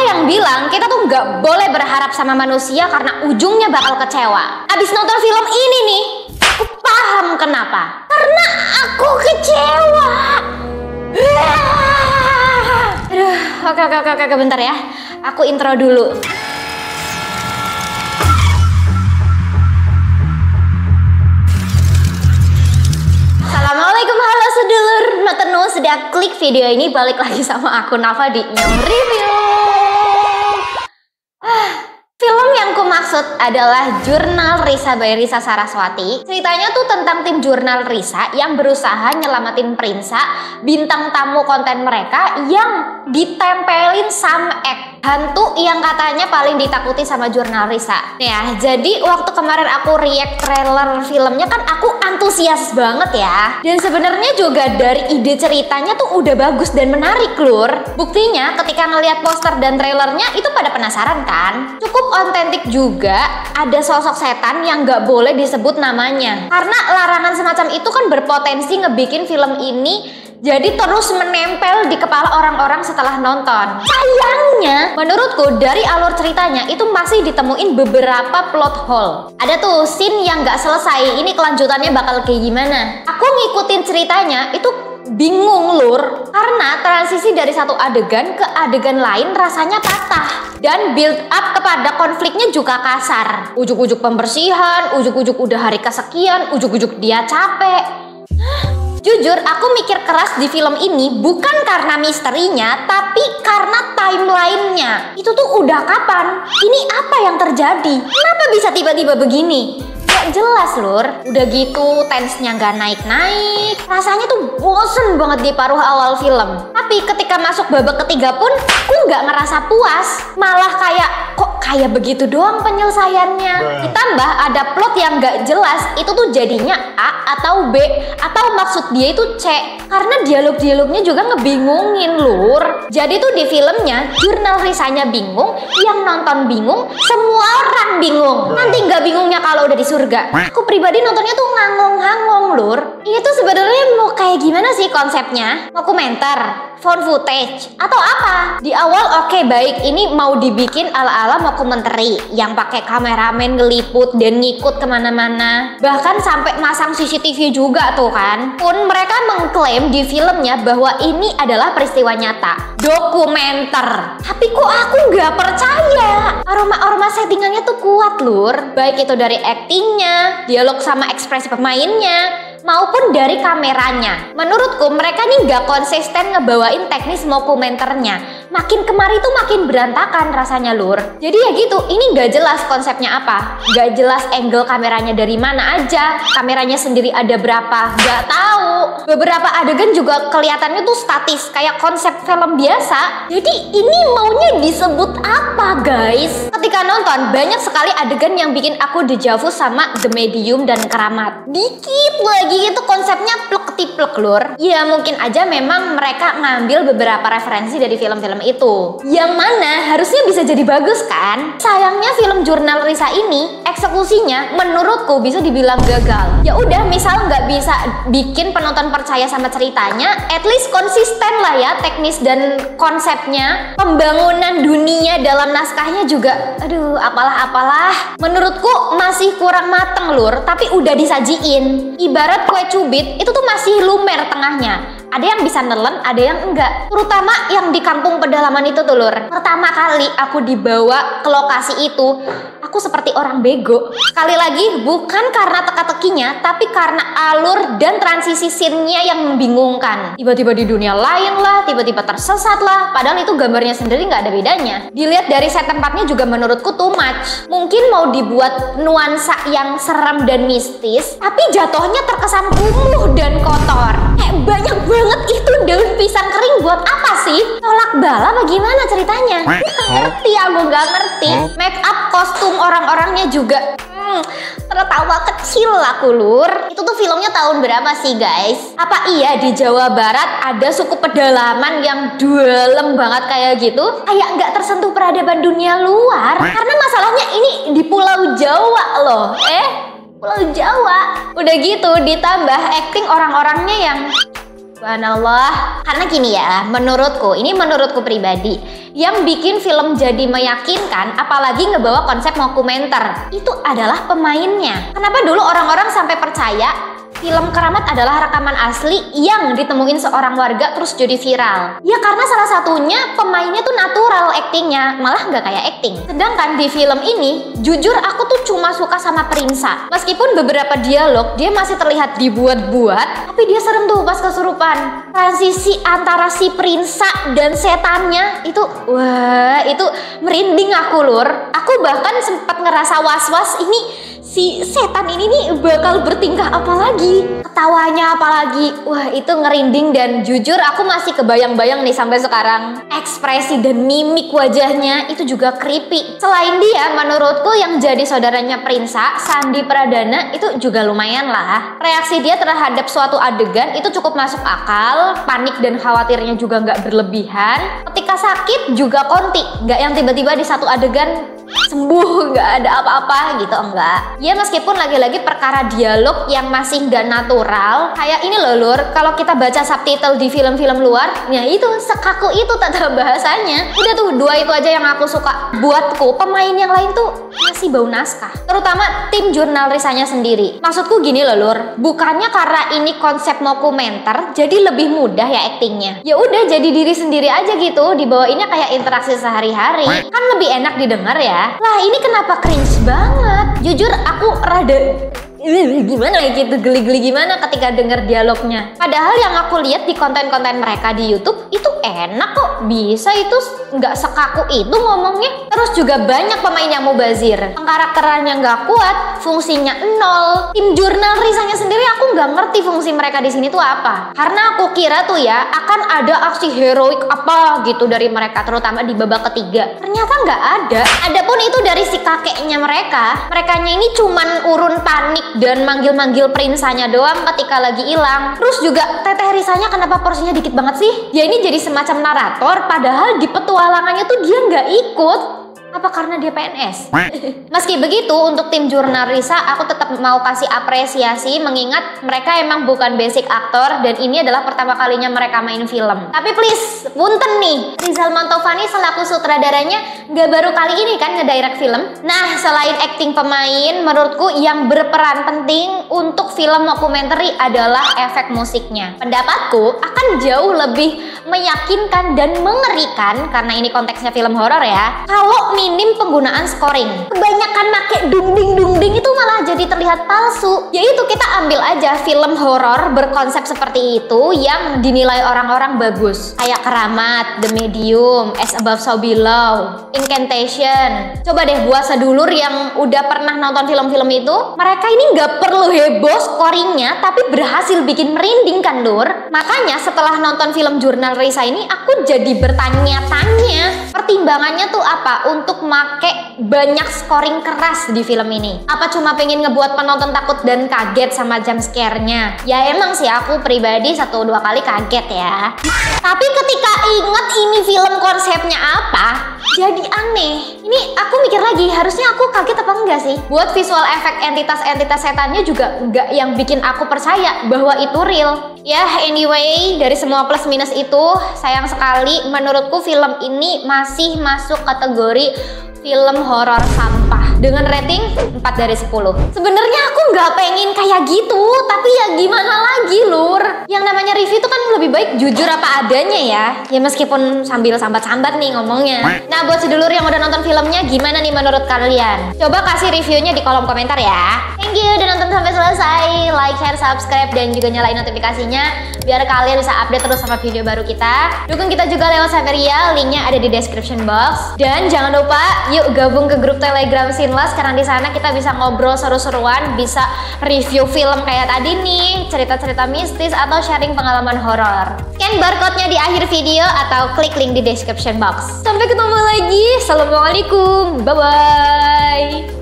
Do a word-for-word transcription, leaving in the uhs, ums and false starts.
yang bilang kita tuh nggak boleh berharap sama manusia karena ujungnya bakal kecewa. Abis nonton film ini nih, aku paham kenapa. Karena aku kecewa. Aduh, oke oke oke oke bentar ya. Aku intro dulu. Assalamualaikum, halo sedulur. Notenu sudah klik video ini, balik lagi sama aku Nafa di Nyam Review. Film yang ku maksud adalah Jurnal Risa by Risa Saraswati. Ceritanya tuh tentang tim Jurnal Risa yang berusaha nyelamatin Prinsa, bintang tamu konten mereka yang ditempelin some egg, hantu yang katanya paling ditakuti sama Jurnal Risa. Ya, jadi waktu kemarin aku react trailer filmnya kan aku antusias banget ya. Dan sebenarnya juga dari ide ceritanya tuh udah bagus dan menarik, lur. Buktinya ketika ngeliat poster dan trailernya itu pada penasaran kan? Cukup otentik juga, ada sosok setan yang nggak boleh disebut namanya. Karena larangan semacam itu kan berpotensi ngebikin film ini jadi terus menempel di kepala orang-orang setelah nonton. Sayangnya, menurutku dari alur ceritanya itu masih ditemuin beberapa plot hole. Ada tuh scene yang nggak selesai, ini kelanjutannya bakal kayak gimana. Aku ngikutin ceritanya itu bingung, lur, karena transisi dari satu adegan ke adegan lain rasanya patah. Dan build up kepada konfliknya juga kasar. Ujuk-ujuk pembersihan, ujuk-ujuk udah hari kesekian, ujuk-ujuk dia capek. Jujur, aku mikir keras di film ini bukan karena misterinya, tapi karena timelinenya. Itu tuh udah kapan? Ini apa yang terjadi? Kenapa bisa tiba-tiba begini? Gak jelas, lur. Udah gitu tensnya gak naik-naik. Rasanya tuh bosen banget di paruh awal film. Tapi ketika masuk babak ketiga pun aku gak ngerasa puas. Malah kayak, kok kayak begitu doang penyelesaiannya. Ditambah ada plot yang gak jelas. Itu tuh jadinya A atau B, atau maksud dia itu C. Karena dialog-dialognya juga ngebingungin, lur. Jadi tuh di filmnya Jurnal Risanya bingung, yang nonton bingung, semua orang bingung. Nanti gak bingungnya kalau udah di surga. Aku pribadi nontonnya tuh ngangong-ngangong, lur. Ini tuh sebenarnya mau kayak gimana sih konsepnya? Dokumenter, found footage, atau apa? Di awal oke okay, baik, ini mau dibikin ala-ala mockumentary yang pakai kameramen ngeliput dan ngikut kemana-mana. Bahkan sampai masang C C T V juga tuh kan. Pun mereka mengklaim di filmnya bahwa ini adalah peristiwa nyata, dokumenter. Tapi kok aku nggak percaya? Aroma-aroma settingannya tuh kuat, lur. Baik itu dari actingnya, dialog sama ekspresi pemainnya, maupun dari kameranya. Menurutku mereka nih nggak konsisten ngebawain teknis dokumenternya. Makin kemari tuh makin berantakan rasanya, lur. Jadi ya gitu, ini nggak jelas konsepnya apa, nggak jelas angle kameranya dari mana aja, kameranya sendiri ada berapa, nggak tahu. Beberapa adegan juga kelihatannya tuh statis, kayak konsep film biasa. Jadi ini maunya disebut apa, guys? Ketika nonton banyak sekali adegan yang bikin aku dejavu sama The Medium dan Keramat. Dikit lagi itu konsepnya plek-tiplek, lur. Ya mungkin aja memang mereka ngambil beberapa referensi dari film-film itu, yang mana harusnya bisa jadi bagus kan. Sayangnya film Jurnal Risa ini eksekusinya menurutku bisa dibilang gagal. Ya udah, misal nggak bisa bikin penonton percaya sama ceritanya, at least konsisten lah ya teknis dan konsepnya. Pembangunan dunia dalam naskahnya juga aduh apalah-apalah. Menurutku masih kurang mateng, lur, tapi udah disajiin. Ibarat kue cubit itu tuh masih lumer tengahnya. Ada yang bisa nelen, ada yang enggak. Terutama yang di kampung pedalaman itu tuh, lur. Pertama kali aku dibawa ke lokasi itu, aku seperti orang bego. Sekali lagi, bukan karena teka-tekinya, tapi karena alur dan transisi scene-nya yang membingungkan. Tiba-tiba di dunia lain lah, tiba-tiba tersesat lah. Padahal itu gambarnya sendiri nggak ada bedanya. Dilihat dari set tempatnya juga menurutku too much. Mungkin mau dibuat nuansa yang serem dan mistis, tapi jatuhnya terkesan kumuh dan kotor. Eh, banyak banget itu daun pisang kering buat apa sih? Tolak bala apa gimana ceritanya? Gak ngerti, aku gak ngerti. Make up, kostum orang-orangnya juga hmm, tertawa kecil aku, lur. Itu tuh filmnya tahun berapa sih, guys? Apa iya di Jawa Barat ada suku pedalaman yang dalam banget kayak gitu? Kayak nggak tersentuh peradaban dunia luar? Karena masalahnya ini di Pulau Jawa loh. Eh, Pulau Jawa. Udah gitu ditambah acting orang-orangnya yang Subhanallah. Karena gini ya, menurutku, ini menurutku pribadi, yang bikin film jadi meyakinkan, apalagi ngebawa konsep dokumenter, itu adalah pemainnya. Kenapa dulu orang-orang sampai percaya film Keramat adalah rekaman asli yang ditemuin seorang warga terus jadi viral? Ya karena salah satunya pemainnya tuh natural aktingnya, malah nggak kayak akting. Sedangkan di film ini, jujur aku tuh cuma suka sama Prinsa. Meskipun beberapa dialog dia masih terlihat dibuat-buat, tapi dia serem tuh pas kesurupan. Transisi antara si Prinsa dan setannya itu, wah itu merinding aku lur. Aku bahkan sempat ngerasa was-was ini si setan ini nih bakal bertingkah apa lagi, ketawanya apalagi, wah itu ngerinding. Dan jujur aku masih kebayang-bayang nih sampai sekarang ekspresi dan mimik wajahnya itu juga creepy. Selain dia, menurutku yang jadi saudaranya Prinsa, Sandi Pradana, itu juga lumayan lah. Reaksi dia terhadap suatu adegan itu cukup masuk akal, panik dan khawatirnya juga nggak berlebihan. Ketika sakit juga konti, nggak yang tiba-tiba di satu adegan sembuh nggak ada apa-apa gitu, enggak. Ya meskipun lagi-lagi perkara dialog yang masih nggak natural kayak ini loh lur, kalau kita baca subtitle di film-film luar, ya itu sekaku itu tata bahasanya. Udah tuh dua itu aja yang aku suka. Buatku pemain yang lain tuh masih bau naskah, terutama tim jurnal Risanya sendiri. Maksudku gini loh lur, bukannya karena ini konsep dokumenter jadi lebih mudah ya aktingnya, ya udah jadi diri sendiri aja gitu, dibawainnya kayak interaksi sehari-hari, kan lebih enak didengar ya. Lah ini kenapa cringe banget? Jujur aku rada gimana ya gitu, geli-geli gimana ketika denger dialognya. Padahal yang aku lihat di konten-konten mereka di YouTube itu enak kok, bisa itu nggak sekaku itu ngomongnya. Terus juga banyak pemain yang mubazir, karakternya nggak kuat, fungsinya nol. Tim jurnal Risanya sendiri aku nggak ngerti fungsi mereka di sini tuh apa. Karena aku kira tuh ya akan ada aksi heroik apa gitu dari mereka, terutama di babak ketiga. Ternyata nggak ada. Adapun itu dari si kakeknya mereka, merekanya ini cuman urun panik dan manggil-manggil Prinsanya doang ketika lagi hilang. Terus juga teteh Risanya kenapa porsinya dikit banget sih? Ya ini jadi semacam narator, padahal di petualangannya tuh dia nggak ikut. Apa karena dia P N S? Meski begitu, untuk tim jurnal Risa aku tetap mau kasih apresiasi, mengingat mereka emang bukan basic aktor dan ini adalah pertama kalinya mereka main film. Tapi please, punten nih, Rizal Mantovani selaku sutradaranya nggak baru kali ini kan ngedirect film. Nah, selain acting pemain, menurutku yang berperan penting untuk film dokumenter adalah efek musiknya. Pendapatku akan jauh lebih meyakinkan dan mengerikan karena ini konteksnya film horor ya, kalau minim penggunaan scoring. Kebanyakan make dung-ding-dung-ding itu malah jadi terlihat palsu. Yaitu kita ambil aja film horor berkonsep seperti itu yang dinilai orang-orang bagus, kayak Keramat, The Medium, As Above So Below, Incantation. Coba deh buat sedulur yang udah pernah nonton film-film itu, mereka ini nggak perlu heboh scoringnya, tapi berhasil bikin merinding kan lur. Makanya setelah nonton film jurnal Risa ini, aku jadi bertanya-tanya pertimbangannya tuh apa untuk make banyak scoring keras di film ini. Apa cuma pengen ngebuat penonton takut dan kaget sama jump scare-nya? Ya emang sih aku pribadi satu dua kali kaget ya. Tapi ketika inget ini film konsepnya apa, jadi aneh. Ini aku mikir lagi, harusnya aku kaget apa enggak sih? Buat visual efek entitas-entitas setannya juga enggak yang bikin aku percaya bahwa itu real. Ya anyway, dari semua plus minus itu, sayang sekali menurutku film ini masih masuk kategori film horor sampah dengan rating empat dari sepuluh. Sebenarnya aku nggak pengen kayak gitu, tapi ya gimana lagi lur. Yang namanya review itu kan lebih baik jujur apa adanya ya. Ya meskipun sambil sambat-sambat nih ngomongnya. Nah buat sedulur yang udah nonton filmnya, gimana nih menurut kalian? Coba kasih reviewnya di kolom komentar ya. Thank you udah nonton sampai selesai. Like, share, subscribe, dan juga nyalain notifikasinya biar kalian bisa update terus sama video baru kita. Dukung kita juga lewat Saveria, linknya ada di description box. Dan jangan lupa yuk gabung ke grup Telegram Sinless, karena di sana kita bisa ngobrol seru-seruan, bisa review film kayak tadi nih, cerita-cerita mistis atau sharing pengalaman horor. Scan barcode-nya di akhir video atau klik link di description box. Sampai ketemu lagi. Assalamualaikum. Bye bye.